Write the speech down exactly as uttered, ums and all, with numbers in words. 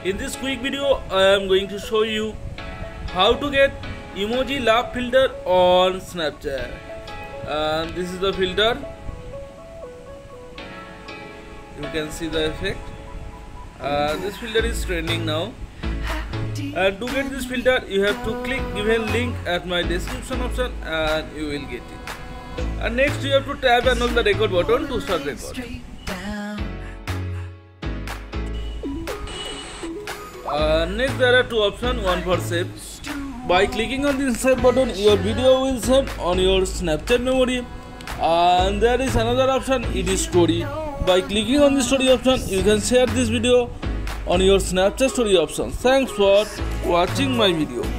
In this quick video, I am going to show you how to get emoji laugh filter on Snapchat. And this is the filter. You can see the effect. Uh, this filter is trending now. And to get this filter, you have to click given link at my description option and you will get it. And next you have to tap and hold the record button to start record. Uh, next there are two options, one for save. By clicking on this save button, your video will save on your Snapchat memory. And there is another option, it is story. By clicking on the story option, you can share this video on your Snapchat story option. Thanks for watching my video.